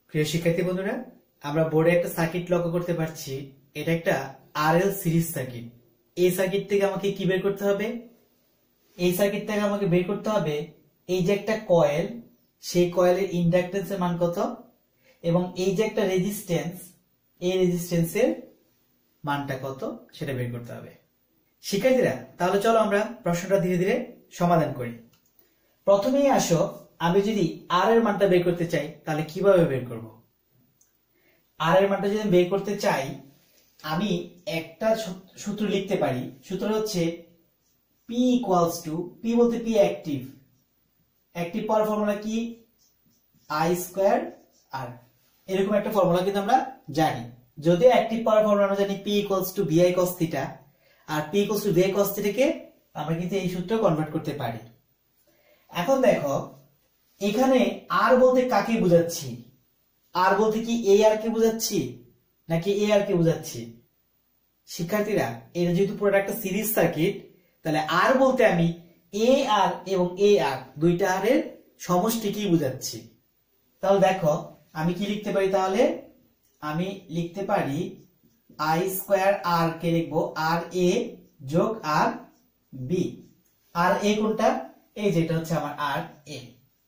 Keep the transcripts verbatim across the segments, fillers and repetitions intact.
প্রিয় শিক্ষার্থী বন্ধুরা, আমরা বোর্ডে একটা সার্কিট লক্ষ্য করতে পারছি। এটা একটা আরএল সিরিজ সার্কিট। এই সার্কিট থেকে আমাকে কি বের করতে হবে? এই সার্কিট থেকে আমাকে বের করতে হবে এই যে একটা কয়েল, সেই কয়েলের ইন্ডাকটেন্সের মান কত, এবং এই যে একটা রেজিস্ট্যান্স, এই রেজিস্ট্যান্সের মানটা কত সেটা বের করতে হবে। শিক্ষার্থীরা, তাহলে চলো আমরা প্রশ্নটা ধীরে ধীরে সমাধান করি। প্রথমেই আসো, আমি যদি আর এর মানটা বের করতে চাই তাহলে কিভাবে বের করব? আর এর মানটা যদি বের করতে চাই, আমি একটা সূত্র লিখতে পারি। সূত্র হচ্ছে পি ইকুয়ালস টু, পি বলতে P active, active power formula কি? I square R. এরকম একটা ফর্মুলা কিন্তু আমরা জানি। যদিও অ্যাক্টিভ পাওয়ার ফর্মুলা আমরা জানি P equals to VI cos theta, আর P equals to VI cos থিটাকে আমরা কিন্তু এই সূত্রে কনভার্ট করতে পারি। এখন দেখো, এখানে আর বলতে কাকে বোঝাচ্ছি? আর বলতে কি এ আর কে বোঝাচ্ছি নাকি এ আর কে বোঝাচ্ছি? শিক্ষার্থীরা, এটা যেহেতু পুরো একটা সিরিজ সার্কিট, তাহলে আর বলতে আমি এ আর এবং এ আর দুইটা আরের সমষ্টিকেই বোঝাচ্ছি। তাহলে দেখো, আমি কি লিখতে পারি? তাহলে আমি লিখতে পারি আই স্কোয়ার আর কে লিখবো আর এ যোগ আর বি। আর এ কোনটা? এই যেটা হচ্ছে আমার আর এ।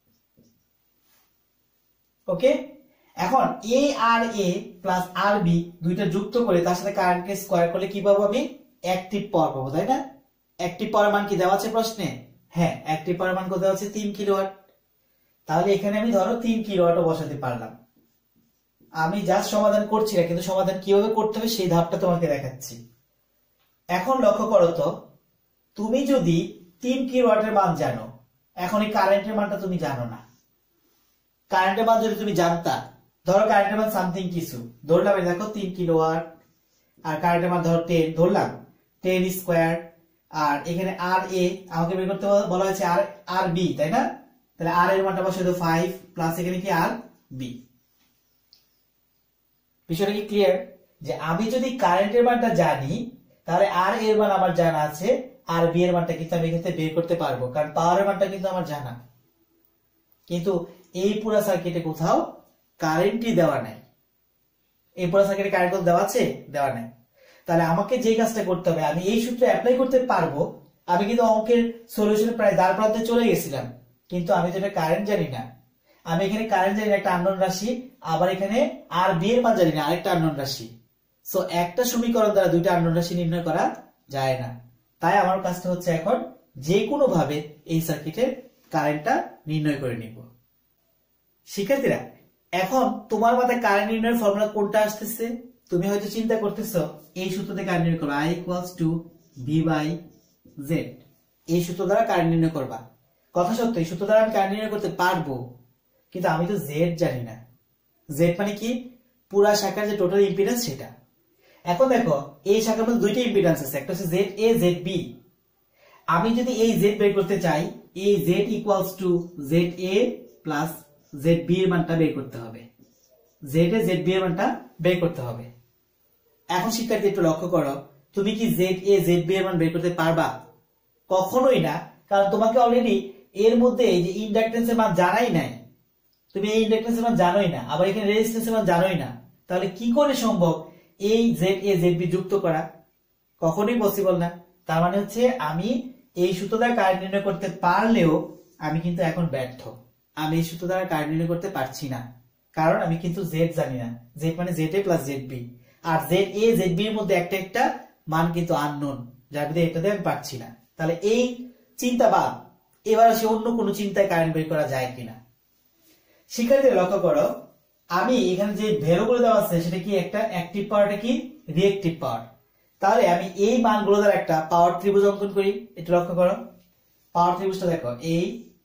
ওকে, এখন এ আর এ প্লাস আর বি দুইটা যুক্ত করে তার সাথে কারেন্টকে স্কোয়ার করলে কি পাবো? আমি অ্যাক্টিভ পাওয়ার পাবো, তাই না? অ্যাক্টিভ পাওয়ার মান কি দেওয়া আছে প্রশ্নে? হ্যাঁ, অ্যাক্টিভ পাওয়ার মান কত দেওয়া আছে? তিন কিলোওয়াট। তাহলে এখানে আমি ধরো তিন কিলোওয়াটও বসাতে পারলাম। আমি জাস্ট সমাধান করছি না, কিন্তু সমাধান কিভাবে করতে হবে সেই ধাপটা তোমাকে দেখাচ্ছি। এখন লক্ষ্য করো তো, তুমি যদি তিন কিলোওয়াটের মান জানো, এখন এই কারেন্টের মানটা তুমি জানো না। কারেন্টের মান যদি তুমি জানতা, ধরো কারেন্টের মান সামথিং কিছু ধরলাম, দেখো তিন কিলোওয়াট, আর কারেন্টের মান ধরো টেন ধরলাম, টেন স্কোয়ার, আর এখানে আর এ আমাকে বের করতে বলা হয়েছে আর আর বি, তাই না? তাহলে আর এর মানটা বসে দাও ফাইভ, প্লাস এখানে কি আর বি। বিষয়টা কি ক্লিয়ার? যে আমি যদি কারেন্টের মানটা জানি, তাহলে আর এর মান আমার জানা আছে, আর বি এর মানটা কিন্তু আমি এখানে বের করতে পারবো, কারণ পাওয়ারের মানটা কিন্তু আমার জানা। কিন্তু এই পুরো সার্কিটে কোথাও কারেন্টই দেওয়া নাই। এই পুরো সার্কিটে কারেন্ট দেওয়া আছে? দেওয়া নাই। তাহলে আমাকে যে কাজটা করতে হবে, আমি এই সূত্রে অ্যাপ্লাই করতে পারবো। আমি কিন্তু অঙ্কের সলিউশনে প্রায় দ্বার প্রান্তে চলে গেছিলাম, কিন্তু আমি তো এটা কারেন্ট জানি না। আমি এখানে কারেন্ট জানি না, একটা আননোন রাশি, আবার এখানে আর বি এর মান জানি না, আরেকটা আননোন রাশি। সো একটা সমীকরণ দ্বারা দুইটা আননোন রাশি নির্ণয় করা যায় না। তাই আমার কাজটা হচ্ছে এখন যে কোনো ভাবে এই সার্কিটের কারেন্টটা নির্ণয় করে নিব। শিক্ষার্থীরা, এখন তোমার মাথায় কারেন্ট নির্ণয়ের ফর্মুলা কোনটা আসতেছে? তুমি হয়তো চিন্তা করতেছো এই সূত্র থেকে কারেন্ট নির্ণয় করবা, I equals to V by Z. এই সূত্র দ্বারা কারেন্ট নির্ণয় করবা। কথা সত্য, এই সূত্র দ্বারা আমি কারেন্ট নির্ণয় করতে পারবো, কিন্তু আমি তো জেড জানি না। জেড মানে কি? পুরা শাখার যে টোটাল ইম্পিডেন্স সেটা। এখন দেখো, এই শাখার মধ্যে দুইটা ইম্পিডেন্স আছে, একটা হচ্ছে জেড এ, জেড বি। আমি যদি এই জেড বের করতে চাই, এই Z equals to Z A plus Z B এর মানটা বের করতে হবে। জেড এ জেড বি এর মানটা বের করতে হবে। এখন শিক্ষার্থী একটু লক্ষ্য করো, তুমি কি জেড এ জেড বি এর মান বের করতে পারবা? কখনোই না, কারণ তোমাকে অলরেডি এর মধ্যে এই যে ইন্ডাকটেন্সের মান জানাই নাই। তুমি এই ইন্ডাকটেন্সের মান জানোই না, আবার এখানে রেজিস্ট্যান্সের মান জানোই না। তাহলে কি করে সম্ভব এই জেড এ জেড বি যুক্ত করা? কখনোই পসিবল না। তার মানে হচ্ছে আমি এই সূত্র দ্বারা কারেন্ট নির্ণয় করতে পারলেও আমি কিন্তু এখন ব্যর্থ। আমি এই সূত্র দ্বারা কারেন্ট নির্ণয় করতে পারছি না, কারণ আমি কিন্তু জেড জানি না। জেড মানে Z A plus Z B, আর জেড এ জেড বি এর মধ্যে একটা একটা মান কিন্তু আননোন, যার মধ্যে এটা দিয়ে আমি পারছি না। তাহলে এই চিন্তা বা এবার আসে অন্য কোনো চিন্তায় কারেন্ট বের করা যায় কিনা। শিক্ষার্থীরা লক্ষ্য করো, আমি এখানে যে ভ্যালুগুলো দেওয়া আছে সেটা কি? একটা অ্যাক্টিভ পাওয়ারটা কি? Reactive power. তাহলে আমি এই মানগুলো দ্বারা একটা পাওয়ার ত্রিভুজ অঙ্কন করি। একটু লক্ষ্য করো, পাওয়ার ত্রিভুজটা দেখো, এই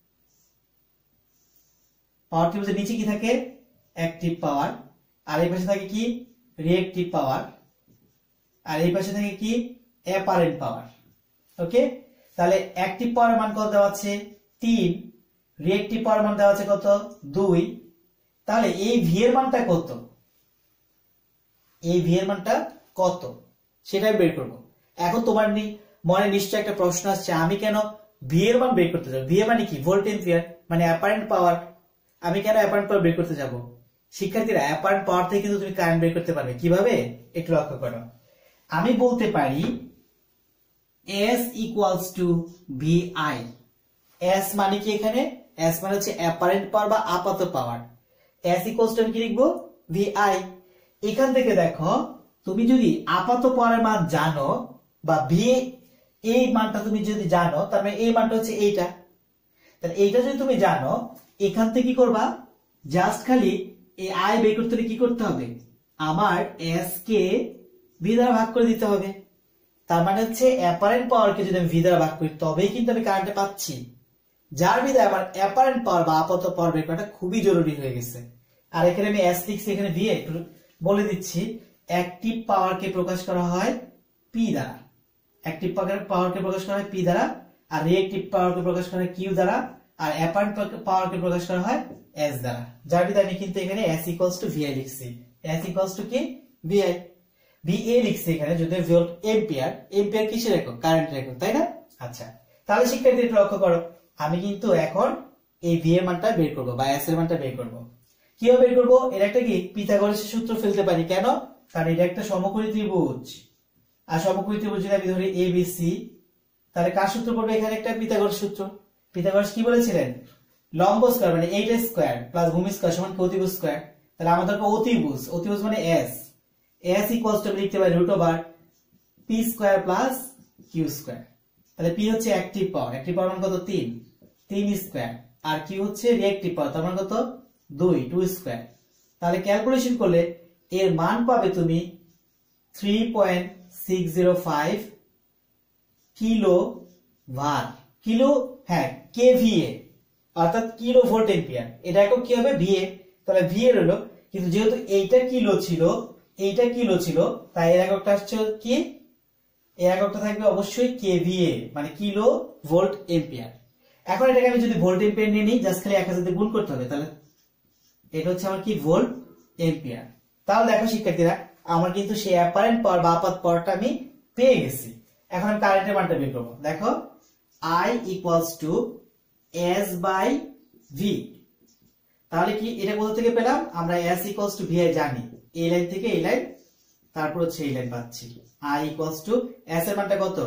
পাওয়ার ত্রিভুজের নিচে কি থাকে? অ্যাক্টিভ পাওয়ার, আর এই পাশে থাকে কি? রিঅ্যাক্টিভ পাওয়ার, আর এই পাশে থাকে কি? Apparent power. ওকে, তাহলে অ্যাক্টিভ পাওয়ার মান কত দেওয়া আছে? তিন। রিঅ্যাক্টিভ পাওয়ার মান দেওয়া আছে কত? দুই। তাহলে এই ভি এর মানটা কত? এই ভি এর মানটা কত সেটাই বের করব। এখন তোমার মনে নিশ্চয় একটা প্রশ্ন আসছে, আমি কেন ভি এর মান বের করতে যাব? ভি এর মানে কি? ভোল্ট এম্পিয়ার, মানে অ্যাপারেন্ট পাওয়ার। আমি কেন অ্যাপারেন্ট পাওয়ার বের করতে যাব? শিক্ষার্থীরা অ্যাপারেন্ট পাওয়ার থেকে কিন্তু তুমি কারেন্ট বের করতে পারবে কিভাবে একটু লক্ষ্য করো। আমি বলতে পারি S equals to V I. S মানে কি এখানে? S মানে হচ্ছে অ্যাপারেন্ট পাওয়ার বা আপাত পাওয়ার। S ইকুয়ালস টু আমি কি লিখবো? V I. এখান থেকে দেখো তুমি যদি আপাত পাওয়ারের মান জানো বা ভি এই মানটা তুমি যদি জানো, তার মানে এই মানটা হচ্ছে এইটা, তাহলে এইটা যদি তুমি জানো, এখান থেকে কি করবা, জাস্ট খালি এই আই বের করতে হলে কি করতে হবে, আমার এস কে ভি দ্বারা ভাগ করে দিতে হবে। তার মানে হচ্ছে অ্যাপারেন্ট পাওয়ারকে যদি আমি ভি দ্বারা ভাগ করি তবেই কিন্তু আমি কারেন্টটা পাচ্ছি, যার বিধায় আমার অ্যাপারেন্ট পাওয়ার বা আপাত পাওয়ার বের করাটা খুবই জরুরি হয়ে গেছে। আর এখানে আমি এস লিখছি, এখানে ভি একটু বলে দিচ্ছি। অ্যাক্টিভ পাওয়ারকে প্রকাশ করা হয় পি দ্বারা, অ্যাক্টিভ পাওয়ারকে প্রকাশ করা হয় পি দ্বারা, আর রিঅ্যাক্টিভ পাওয়ারকে প্রকাশ করা হয় কিউ দ্বারা, আর অ্যাপারেন্ট পাওয়ারকে প্রকাশ করা হয় এস দ্বারা। যার বিধায় আমি কিন্তু এখানে এস ইকুয়ালস টু ভিআই লিখছি। এস ইকুয়ালস টু কি? ভিআই। ভিএ লিখছি এখানে, যদি ভোল্ট এম্পিয়ার, এম্পিয়ার কিসের একক? কারেন্টের একক, তাই না? আচ্ছা, তাহলে শিক্ষার্থী একটু লক্ষ্য করো, আমি কিন্তু এখন এই ভি এর মানটা বের করব বা এস এর মানটা বের করব। কিভাবে বের করব? এর একটা কি পিথাগোরাসের সূত্র ফেলতে পারি। কেন? কারণ এটা একটা সমকোণী ত্রিভুজ, আর সমকোণী ত্রিভুজ যদি আমি ধরি এ বি সি, তাহলে কার সূত্র পড়বে এখানে? একটা পিথাগোরাস সূত্র। পিথাগোরাস কি বলেছিলেন? লম্ব স্কয়ার মানে এইট স্কয়ার প্লাস ভূমি স্কয়ার সমান অতিভুজ স্কয়ার। তাহলে আমাদের অতিভুজ, অতিভুজ মানে এস, এস ইকুয়ালস টু লিখতে পারি root over P square plus Q square. তাহলে পি হচ্ছে অ্যাক্টিভ পাওয়ার, অ্যাক্টিভ পাওয়ার মান কত? তিন, তিন স্কয়ার, আর কিউ হচ্ছে রিঅ্যাক্টিভ পাওয়ার, তার মান কত? দুই, দুই স্কয়ার। তাহলে ক্যালকুলেশন করলে এর মান পাবে তুমি three point six zero five kilo var, kilo, হ্যাঁ কেভিএ, অর্থাৎ কিলো ভোল্ট এম্পিয়ার। এটা একক কি হবে? ভিএ। তাহলে ভিএ হলো, কিন্তু যেহেতু এইটা কিলো ছিল, এইটা কিলো ছিল, তাই এর এককটা আসছে কি? এর এককটা থাকবে অবশ্যই কেভিএ, মানে কিলো ভোল্ট এম্পিয়ার। এখন এটাকে আমি যদি ভোল্ট এম্পিয়ার নিয়ে নিই, জাস্ট খালি এক হাজার দিয়ে গুণ করতে হবে, তাহলে এটা হচ্ছে আমার কি? Volt ampere. তাহলে দেখো শিক্ষার্থীরা, আমার কিন্তু সেই অ্যাপারেন্ট পাওয়ার বা আপাত পাওয়ারটা আমি পেয়ে গেছি। এখন আমি কারেন্টের মানটা বের করব। দেখো I equals to S by V. তাহলে কি এটা কোথা থেকে পেলাম? আমরা এস ইকুয়ালস টু ভি জানি, এই লাইন থেকে এই লাইন, তারপর হচ্ছে এই লাইন পাচ্ছি। I ইকুয়ালস টু এস এর মানটা কত?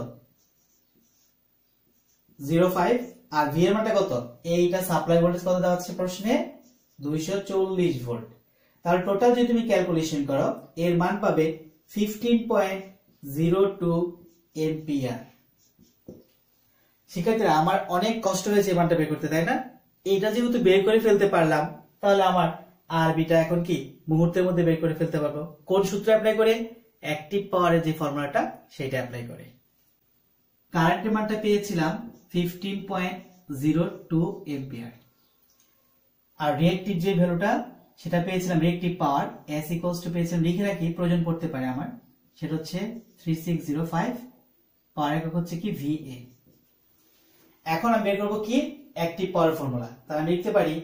জিরো ফাইভ, আর ভি এর মানটা কত? এইটা সাপ্লাই ভোল্টেজ কত দেওয়া আছে প্রশ্নে? দুইশো চল্লিশ ভোল্ট। তাহলে টোটাল যদি তুমি ক্যালকুলেশন করো, এর মান পাবে fifteen point zero two ampere. শিক্ষার্থীরা, আমার অনেক কষ্ট হয়েছে এই মানটা বের করতে, তাই না? এটা যেহেতু বের করে ফেলতে পারলাম, তাহলে আমার আরবিটা এখন কি মুহূর্তের মধ্যে বের করে ফেলতে পারবো। কোন সূত্র অ্যাপ্লাই করে? অ্যাক্টিভ পাওয়ারের যে ফর্মুলাটা সেটা অ্যাপ্লাই করে। কারেন্টের মানটা পেয়েছিলাম fifteen point zero two ampere, আর রিঅ্যাক্টিভ যে ভ্যালুটা সেটা পেয়েছিলাম, reactive power S equals to পেয়েছিলাম, লিখে রাখি প্রয়োজন পড়তে পারে আমার, সেটা হচ্ছে three six zero five, power একক হচ্ছে কি? ভিএ। এখন আমি বের করবো কি? Active power formula. তাহলে আমি লিখতে পারি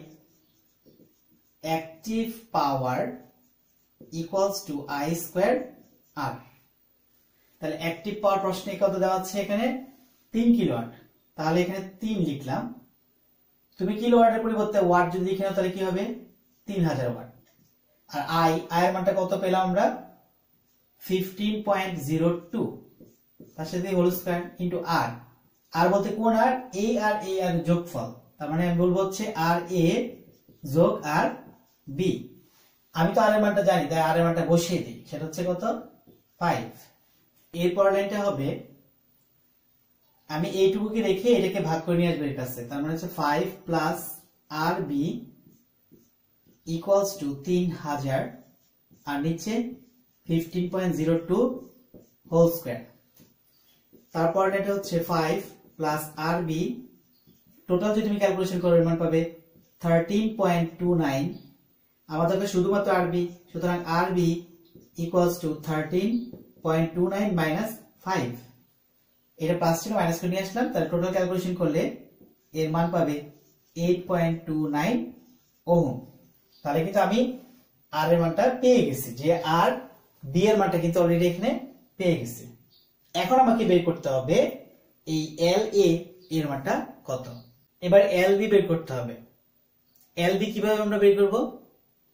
active power equals to I square R. তাহলে অ্যাক্টিভ পাওয়ার প্রশ্নে কত দেওয়া আছে? এখানে তিন কিলোওয়াট, তাহলে এখানে তিন লিখলাম। তুমি কিলোওয়াটের পরিবর্তে ওয়াট যদি লিখে নাও তাহলে কি হবে? তিন হাজার ওয়াট। আর আই, আই এর মানটা কত পেলাম আমরা? ফিফটিন পয়েন্ট জিরো টু, তার সাথে whole square into R. R বলতে কোন আর? এ আর এ আর যোগফল, তার মানে আমি বলবো হচ্ছে আর এ যোগ আর বি। আমি তো আর এর মানটা জানি, তাই আর এর মানটা বসিয়ে দিই, সেটা হচ্ছে কত? ফাইভ। এরপর লাইনটা হবে, আমি এইটুকুকে রেখে এটাকে ভাগ করে নিয়ে আসবো এর কাছে, তার মানে হচ্ছে five plus R B equals to তিন হাজার, আর নিচে fifteen point zero two whole square. তারপর এটা হচ্ছে five plus R B, total যদি তুমি ক্যালকুলেশন করো এর মান পাবে থার্টিন পয়েন্ট টু নাইন। আমাদের শুধুমাত্র আরবি, সুতরাং RB equals to thirteen point two nine minus five. এটা প্লাস ছিল, মাইনাস করে নিয়ে আসলাম, তাহলে টোটাল ক্যালকুলেশন করলে এর মান পাবে eight point two nine ohm. তাহলে কিন্তু আমি আর এর মানটা পেয়ে গেছি, যে আর বি এর মানটা কিন্তু অলরেডি এখানে পেয়ে গেছি। এখন আমাকে বের করতে হবে এই এল এ এর মানটা কত। এবার এল বি বের করতে হবে। এল বি কিভাবে আমরা বের করব?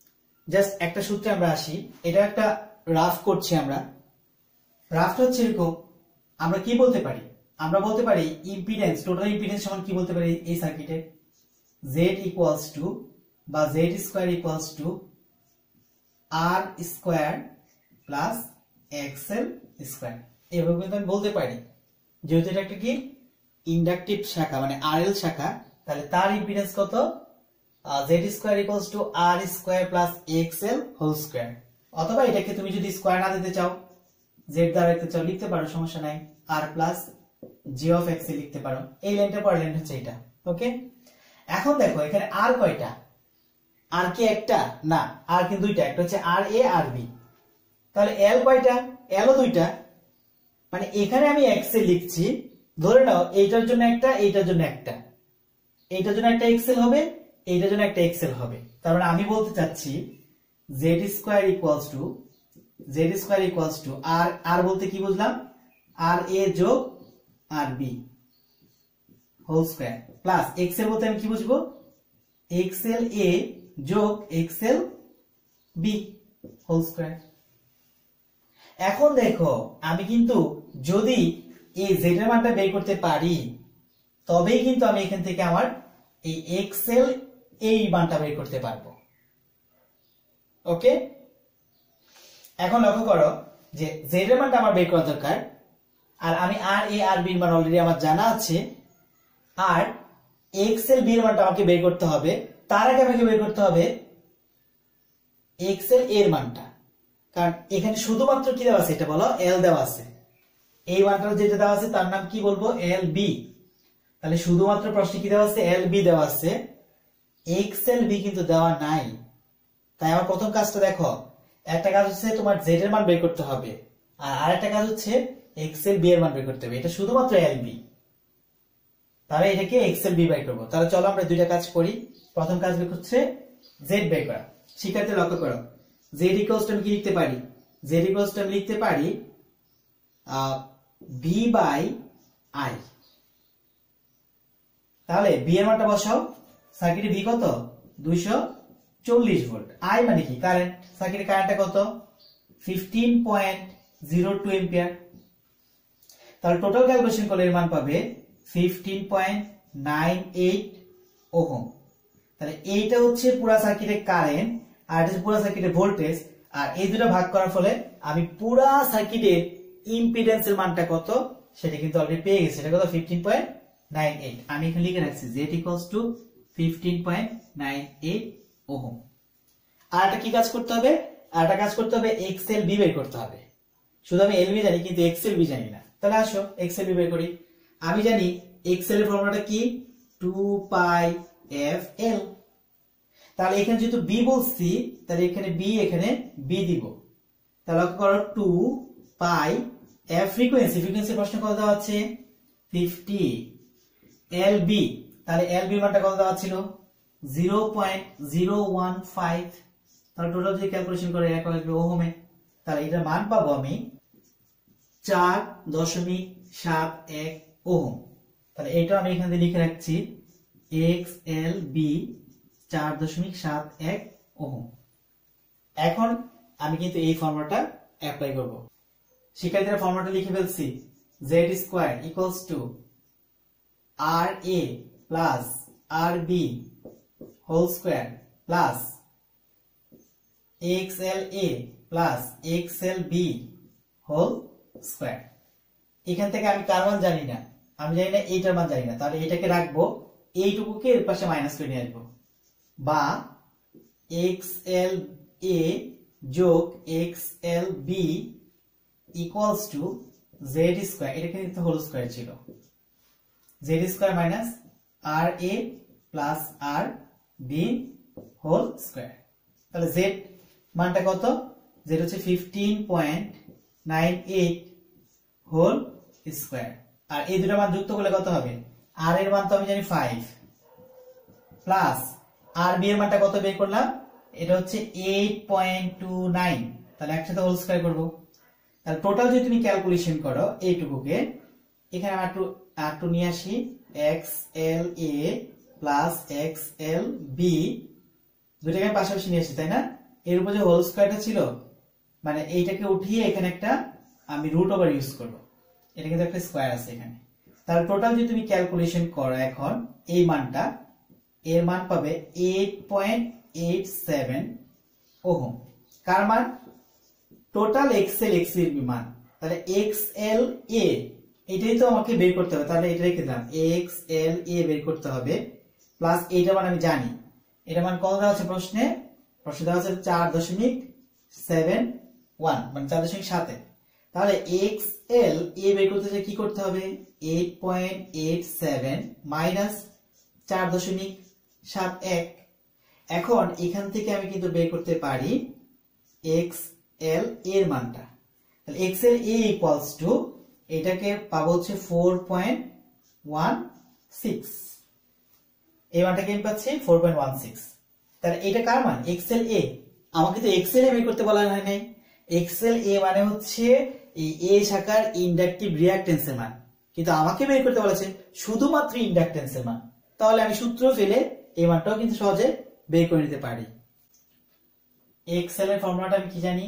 জাস্ট একটা সূত্রে আমরা আসি, এটা একটা রাফ করছি আমরা। রাফটা হচ্ছে এরকম, আমরা কি বলতে পারি, আমরা বলতে পারি ইম্পিডেন্স, টোটাল ইম্পিডেন্স সমান কি বলতে পারি এই সার্কিটে, Z ইকুয়ালস টু বা Z square equals to R square plus XL square. এভাবে কিন্তু আমি বলতে পারি, যেহেতু এটা একটা কি ইন্ডাকটিভ শাখা মানে আরএল শাখা, তাহলে তার ইম্পিডেন্স কত, Z square equals to R square plus XL whole square. অথবা এটাকে তুমি যদি স্কয়ার না দিতে চাও, Z দ্বারা লিখতে চাও, লিখতে পারো, সমস্যা নাই, R plus G of X A লিখতে পারো। এই লাইনটা পরের লাইন হচ্ছে এটা। ওকে, এখন দেখো এখানে আর কয়টা, আর কি একটা না, আর কিন্তু দুইটা, একটা হচ্ছে আর এ আর বি। তাহলে এল কয়টা, এল ও দুইটা, মানে এখানে আমি এক্স এ লিখছি, ধরে নাও এইটার জন্য একটা, এইটার জন্য একটা, এইটার জন্য একটা এক্সেল হবে, এইটার জন্য একটা এক্সেল হবে। তার মানে আমি বলতে চাচ্ছি Z square equals to Z square equals to R, R বলতে কি বুঝলাম, আর এ যোগ R B whole square plus XL বলতে আমি কি বুঝবো, এক্সেল এ যোগ এক্সেল বি হোল স্কয়ার। এখন দেখো আমি কিন্তু যদি এই জেড এর মানটা বের করতে পারি, তবেই কিন্তু আমি এখান থেকে আমার এই এক্সেল এই মানটা বের করতে পারবো। ওকে, এখন লক্ষ্য করো যে জেড এর মানটা আমার বের করা দরকার, আর আমি আর এ আর বি এর মান অলরেডি আমার জানা আছে, আর এক্সেল বি এর মানটা আমাকে বের করতে হবে। তার আগে আমাকে বের করতে হবে এক্সেল এর মানটা, কারণ এখানে শুধুমাত্র কি দেওয়া আছে এটা বলো, এল দেওয়া আছে। এই মানটা যেটা দেওয়া আছে তার নাম কি বলবো, এল বি। তাহলে শুধুমাত্র প্রশ্নে কি দেওয়া আছে, এল বি দেওয়া আছে, এক্সেল বি কিন্তু দেওয়া নাই। তাই আমার প্রথম কাজটা দেখো, একটা কাজ হচ্ছে তোমার জেড এর মান বের করতে হবে, আর আরেকটা কাজ হচ্ছে এক্সেল বি এর মান বের করতে হবে। এটা শুধুমাত্র এল বি, তাহলে এটাকে এক্সেল বি বের করবো। তাহলে চলো আমরা দুইটা কাজ করি। প্রথম কাজ বের হচ্ছে জেড বের করা। শিক্ষার্থী লক্ষ্য করো, জেড ইকুয়ালস টু আমি কি লিখতে পারি, জেড ইকুয়ালস টু আমি লিখতে পারি বি বাই আই। তাহলে বি এর মানটা বসাও, সার্কিটে ভি কত, দুইশো চল্লিশ ভোল্ট। আই মানে কি কারেন্ট, সার্কিটে কারেন্টটা কত, fifteen point zero two ampere. তাহলে টোটাল ক্যালকুলেশন করলে এর মান পাবে fifteen point nine eight ohm. তাহলে এইটা হচ্ছে পুরো সার্কিটের কারেন্ট, আর এটা হচ্ছে পুরো সার্কিটের ভোল্টেজ, আর এই দুটো ভাগ করার ফলে আমি পুরো সার্কিটের ইম্পিডেন্সের মানটা কত সেটা কিন্তু অলরেডি পেয়ে গেছি। এটা কত, ফিফটিন পয়েন্ট নাইন এইট। আমি এখানে লিখে রাখছি Z equals to fifteen point nine eight ohm. আর একটা কি কাজ করতে হবে, আর একটা কাজ করতে হবে এক্সেল বি বের করতে হবে। শুধু আমি এল বি জানি কিন্তু এক্সেল বি জানি না। তাহলে আসো এক্সেল বি বের করি। আমি জানি এক্সেল এর ফর্মুলাটা কি, টু পাই এফ এল। তাহলে এখানে যেহেতু বি বলছি, তাহলে এখানে বি, এখানে বি দিব। তাহলে লক্ষ্য করো two pi F frequency, frequency প্রশ্ন কত দেওয়া আছে, ফিফটি। এল বি, তাহলে এল বি মানটা কত দেওয়া ছিল, zero point zero one five. তাহলে টোটাল যদি ক্যালকুলেশন করে এক ওহমে, তাহলে এটার মান পাবো আমি চার দশমিক সাত এক ওহম। তাহলে এটা আমি এখানে লিখে রাখছি এক্স এল বি চার দশমিক সাত এক ওহম। এখন আমি কিন্তু এই ফর্মুলাটা অ্যাপ্লাই করব। শিক্ষার্থীরা ফর্মুলাটা লিখে ফেলছি, Z square equals to R A plus R B whole square plus X L A plus X L B whole square. এখান থেকে আমি কার মান জানি না, আমি জানি না এইটার মান জানি না, তাহলে এটাকে রাখবো, এইটুকুকে এর পাশে মাইনাস করে নিয়ে আসবো, বা এক্স এল এ যোগ X L B equals to Z square, এটা কিন্তু হোল স্কয়ার ছিল, Z square minus R A plus R B whole square. তাহলে জেড মানটা কত, জেড হচ্ছে fifteen point nine eight whole square, আর এই দুটো মান যুক্ত করলে কত হবে, আর এর মান তো আমি জানি ফাইভ, প্লাস আর বি এর মানটা কত বের করলাম, এটা হচ্ছে এইট পয়েন্ট টু নাইন। তাহলে একসাথে হোল স্কয়ার করবো। তাহলে টোটাল যদি তুমি ক্যালকুলেশন করো এইটুকুকে, এখানে আমরা একটু একটু নিয়ে আসি, X L A plus X L B দুটাকে পাশাপাশি নিয়ে আসি, তাই না, এর উপর যে হোল স্কয়ারটা ছিল মানে এইটাকে উঠিয়ে এখানে একটা আমি রুট ওভার ইউজ করব, এটা কিন্তু একটা স্কয়ার আছে এখানে। তাহলে টোটাল যদি তুমি ক্যালকুলেশন করো এখন এই মানটা, এর মান পাবে eight point eight seven ohm. কার মান? টোটাল এক্সএল এক্স এর মান। তাহলে এক্সএল এ এটাই তো আমাকে বের করতে হবে, তাহলে এটা রেখে দিলাম, এক্সএল এ বের করতে হবে প্লাস এইটা মান আমি জানি, এটা মান কত দেওয়া আছে প্রশ্নে? প্রশ্নে দেওয়া আছে চার দশমিক সেভেন ওয়ান, মানে চার দশমিক সাতে। তাহলে এক্সএল এ বের করতে হলে কি করতে হবে? Eight point eight seven minus চার দশমিক সাত এক। এখন এখান থেকে আমি কিন্তু বের করতে পারি এক্সএল এর মানটা। তাহলে এক্সএল এ ইকুয়ালস টু এটাকে পাবো হচ্ছে ফোর পয়েন্ট ওয়ান সিক্স, এই মানটাকে আমি পাচ্ছি ফোর পয়েন্ট ওয়ান সিক্স। তাহলে এটা কার মান? XL A. আমাকে তো এক্সএল এ বের করতে বলা হয় নাই। এক্সএল এ মানে হচ্ছে এই এ শাখার ইন্ডাকটিভ রিঅ্যাকট্যান্সের মান, কিন্তু আমাকে বের করতে বলেছে শুধুমাত্র ইন্ডাকট্যান্সের মান। তাহলে আমি সূত্র ফেলে এই মানটাও কিন্তু সহজে বের করে নিতে পারি। এক্সএল এর ফর্মুলাটা আমি কি জানি?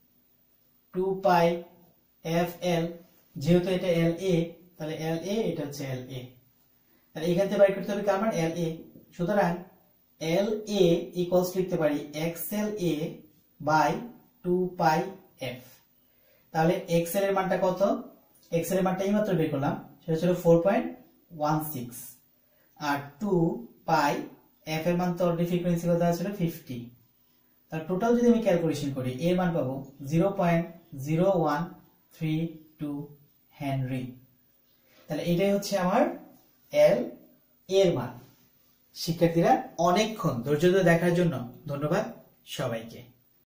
টু পাই এফ এল, যেহেতু এটা এল এ তাহলে এল এ, এটা হচ্ছে এল এ। তাহলে এখান থেকে বের করতে হবে কার মান? এল এ। সুতরাং এল এ ইকুয়ালস লিখতে পারি XL A by two pi F. তাহলে এক্সএল এর মানটা কত? এক্সএল এর মানটা এইমাত্র বের করলাম, সেটা ছিল ফোর পয়েন্ট ওয়ান সিক্স, আর টু পাই এফ এর মান তো অলরেডি ফ্রিকোয়েন্সি কত ছিল ফিফটি। তাহলে টোটাল যদি আমি ক্যালকুলেশন করি এর মান পাবো zero point zero one three two henry. তাহলে এটাই হচ্ছে আমার এল এর মান। শিক্ষার্থীরা অনেকক্ষণ ধৈর্য ধরে দেখার জন্য ধন্যবাদ সবাইকে।